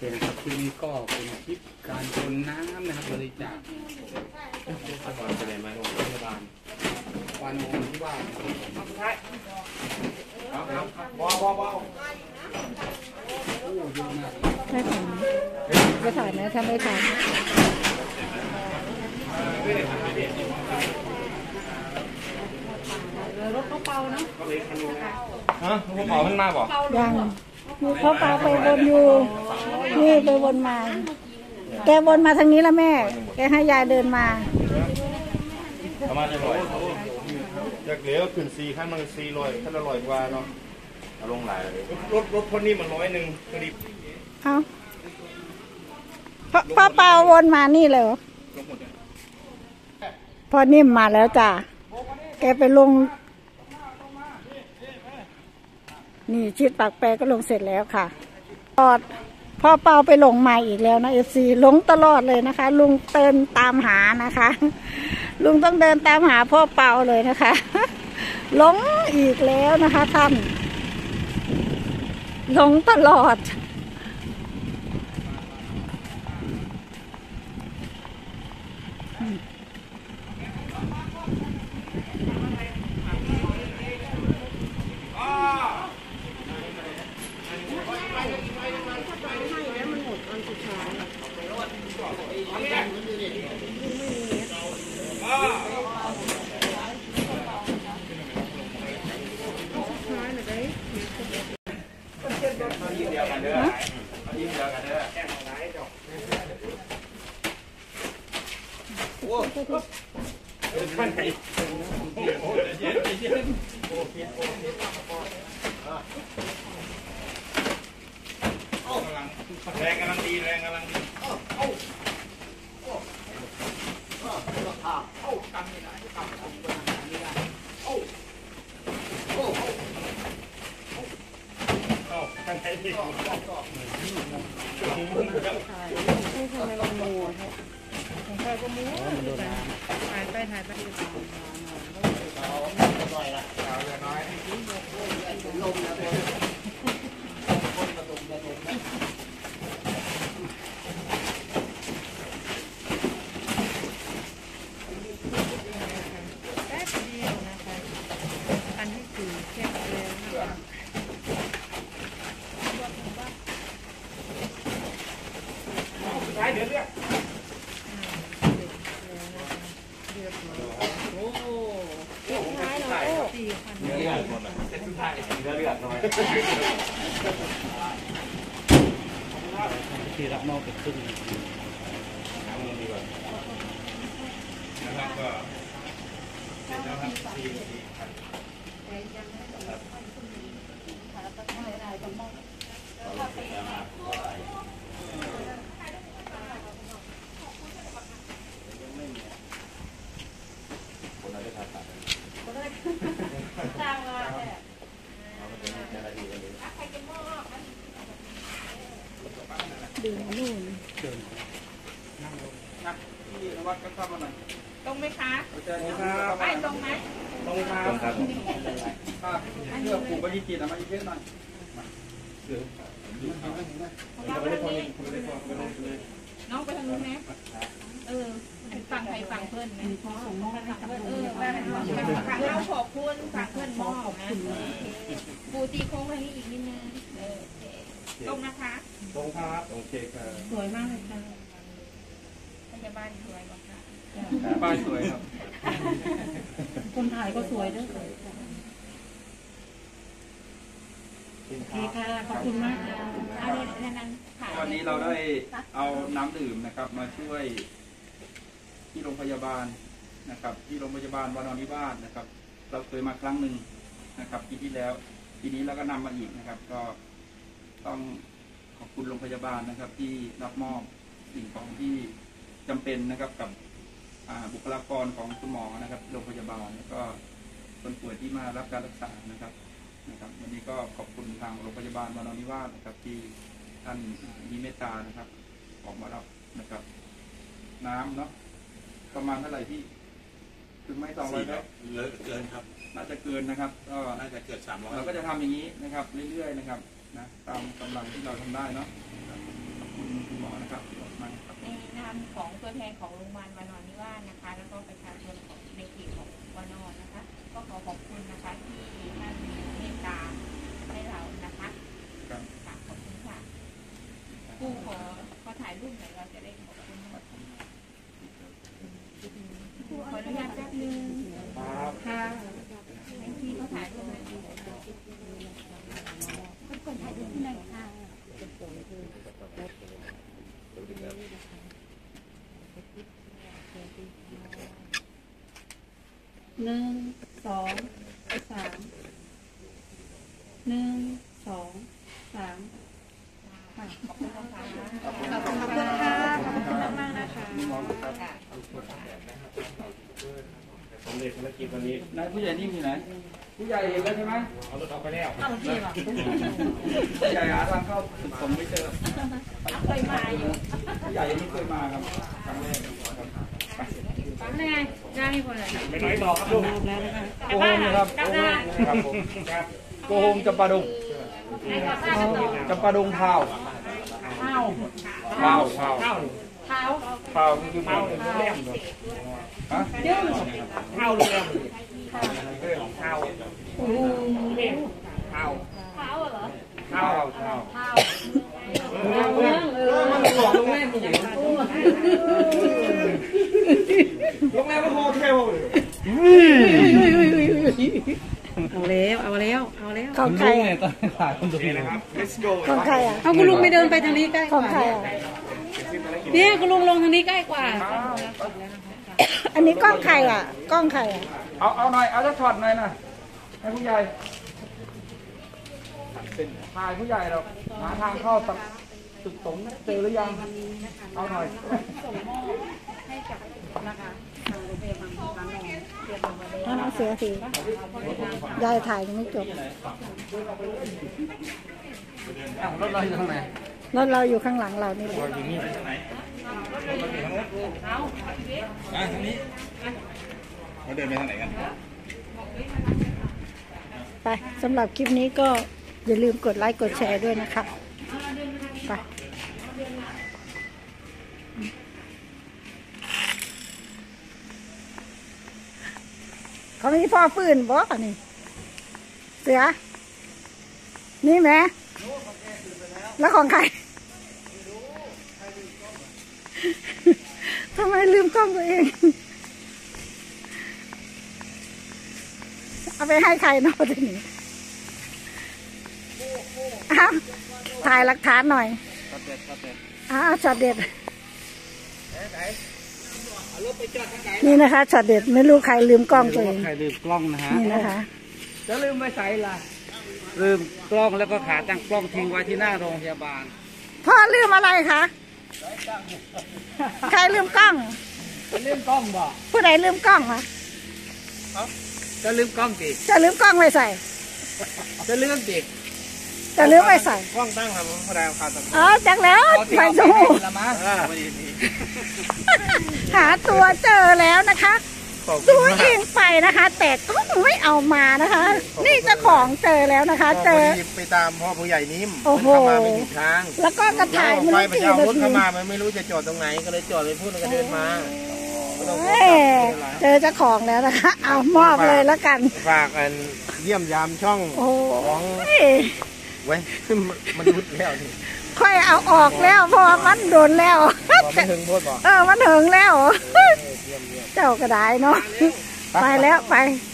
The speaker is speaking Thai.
นะครับที่นี่ก็เป็นคลิปการโอนน้ำนะครับบริจาควันไปไหนมาโรงพยาบาลวันโอนที่บ้านครับว้าวโอ้เยอะมากไม่ถ่ายไหมถ้าไม่ถ่ายรถเขาเป่าเนาะฮะรถเป่ามันมาบ่ยังมีเขาเป่าไปวนอยู่นี่ไปวนมาแกวนมาทางนี้แล้วแม่แกให้ยายเดินมาประมาณ100อยากเหลือขึ้น4ขั้นมัน400ขั้นละ100กว่าเนาะเอาลงหลายรถคนนี้มัน100พอดีเอาป้าเป่าวนมานี่เลยพอนิ่มมาแล้วจ้ะแกไปลงนี่ชิดปากแปรก็ลงเสร็จแล้วค่ะตอดพ่อเปาไปลงมาอีกแล้วนะFCลงตลอดเลยนะคะลุงเดินตามหานะคะลุงต้องเดินตามหาพ่อเปาเลยนะคะลงอีกแล้วนะคะท่านลงตลอดแรงกำลังดีที่รับนอกเป็นครึ่งน้ำลงดีกว่านะครับก็เสร็จแล้วครับดื่มนู่นนั่งลงนะที่นวัดก็เข้ามาหน่อยตรงไหมคะไปตรงไหมตรงครับเพื่อผูกไปที่จีนมาอีกเยอะหน่อยน้องไปทางนู้นไหมฝั่งไทยฝั่งเพื่อนไหมส่งมอบให้กับฝั่งเราขอบคุณฝั่งเพื่อนมอบนะปูตีโค้งไปนี่อีกนิดนึงตรงนะคะตรงครับโอเคครับสวยมากเลยค่ะพยาบาลสวยกว่าค่ะป้ายสวยครับคนถ่ายก็สวยด้วยโอเคค่ะขอบคุณมากค่ะวันนี้เราได้เอาน้ำดื่มนะครับมาช่วยที่โรงพยาบาลนะครับที่โรงพยาบาลวานอนนิวาสนะครับเราเคยมาครั้งหนึ่งนะครับปีที่แล้วปีนี้เราก็นำมาอีกนะครับก็ต้องขอบคุณโรงพยาบาลนะครับที่รับมอบสิ่งของที่จำเป็นนะครับกับบุคลากรของคุณหมอนะครับโรงพยาบาลแล้วก็คนป่วยที่มารับการรักษานะครับวันนี้ก็ขอบคุณทางโรงพยาบาลวานอนนิวาสนะครับที่ท่านมีเมตตานะครับออกมารับนะครับน้ำเนาะประมาณเท่าไหร่ที่ถึงไม่200แล้วเกินครับน่าจะเกินนะครับก็น่าจะเกิน300 เราก็จะทำอย่างนี้นะครับเรื่อยๆนะครับนะตามกำลังที่เราทำได้เนาะขอบคุณคุณหมอนะครับขอบคุณมากครับในนามของตัวแทนของโรงพยาบาลวานอนนิวาสนะคะแล้วก็ประชาชนของในเขตของวานอนนะคะก็ขอขอบคุณนะคะที่ท่านเมตตาให้เรานะคะครับค่ะขอบคุณค่ะผู้ขอถ่ายรูปหน่อยเราจะได้ขอบคุณมากผู้ขออนุญาตแป๊บนึงค่ะให้พี่เขาถ่ายรูปหน่อยคนถ่ายรูปที่ไหนค่ะ 1 2 3 1 2 3 ค่ะขอบคุณนะคะขอบคุณค่ะ ขอบคุณมากๆนะคะสำเร็จภารกิจวันนี้นายผู้ใหญ่นิ่มอยู่ไหนผู้ใหญ่เห็นแล้วใช่ไหมเอารถออกไปแล้วผู้ใหญ่หาทางเข้าตึกผมไม่เจอเคยมาอยู่ผู้ใหญ่ไม่เคยมาครับครั้งแรกครับไปนี่ไงได้คนเลยไปไหนต่อครับลูกแล้วนะคะโกโฮมนะครับครับผมครับโกโฮมจำปาดงจำปาดงพาวพาวพาวข้าวข้าวพาวคือข้าพาว วโรงแรมเลยฮะข้าวโรงแรมข้าวข้าวข้าวเหรอข้าวข้าวมันหลอกโรงแรมจริงโรงแรมมันโฮเทลเอาแล้วเอาแล้วเอาแล้วของใครอ่ะนี่นะครับ let's go ของใครอ่ะเอาคุณลุงไปเดินไปทางนี้ใกล้ขกองว่าใครอ่ะเนี่ยคุณลุงลงทางนี้ใกล้กว่าอันนี้กล้องใครอ่ะ กล้องใครอ่ะเอาหน่อยเอาสักช็อตหน่อยนะให้ผู้ใหญ่ถ่ายผู้ใหญ่เราหาทางเข้าตึกสงฆ์เจอหรือยังเอาหน่อยถ้าน้องเสือสียายถ่ายยังไม่จบรถเราอยู่ข้างไหนรถเราอยู่ข้างหลังเรานี่แหละทางนี้เราเดินไปทางไหนกันไปสำหรับคลิปนี้ก็อย่าลืมกดไลค์กดแชร์ด้วยนะคะไปเขามีพ่อฟื้นบอกอันนี้เสือ นี่แม่แล้วของใคร ทำไมลืมกล้องตัวเอง เอาไปให้ใครเนอะทีนี้อ้าวถ่ายหลักฐานหน่อยอ้าวช็อตเด็ด นี่นะคะช็อตเด็ดไม่รู้ใครลืมกล้องตัวเองใครลืมกล้องนะฮะนี่นะคะจะลืมไม่ใส่ละลืมกล้องแล้วก็ขาตั้งกล้องทิ้งไว้ที่หน้าโรงพยาบาลพ่อลืมอะไรคะ ใครลืมกล้องจะลืมกล้องบ่ผู้ใดลืมกล้องวะจะลืมกล้องดิจะลืมกล้องไว้ใส่จะลืมดิจะลืมไว้ใส่กล้องตั้งครับผมแสดงความสำคัญอ๋อจักแล้วไปดูละมั้งหาตัวเจอแล้วนะคะตัวเองไปนะคะ แต่ก็ไม่เอามานะคะ นี่เจ้าของเจอแล้วนะคะ เจอไปตามพ่อผู้ใหญ่นิ่มโอ้โหเข้ามาไม่ผิดทางแล้วก็กระถ่ายไปไม่ไปรู้กี่เอานารถทีเข้ามามันไม่รู้จะจอดตรงไหนก็เลยจอดไปพูดแล้วก็เดินมาก็ต้องเอ้ยเจอเจ้าของแล้วนะคะ เอามอบเลยแล้วกันฝากอันเยี่ยมยามช่องโอ้ของยไว้มันรุดแล้วนี่ค่อยเอาออกแล้วเพราะว่ามันโดนแล้วบอกไม่ถึงโพดบอกมันถึงแล้วเยี่ยมเจ้าก็ได้เนาะ ไปแล้วไปค